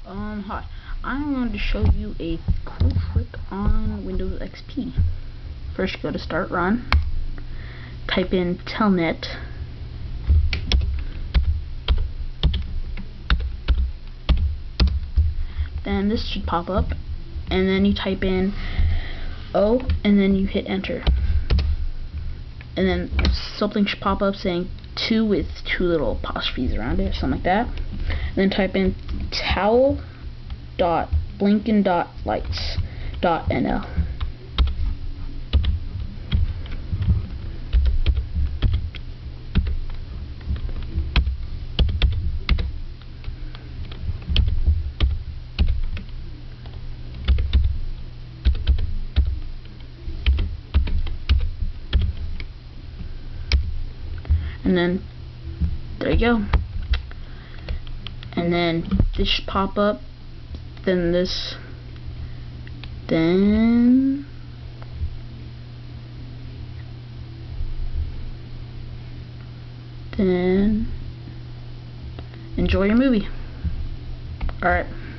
Hi. I'm going to show you a cool trick on Windows XP. First, go to Start Run, type in Telnet, then this should pop up, and then you type in O, and then you hit Enter. And then something should pop up saying 2 with 2 little apostrophes around it, something like that. And then type in towel.blinken.lights.nl. And then there you go. And then this should pop up, then this, then enjoy your movie. Alright.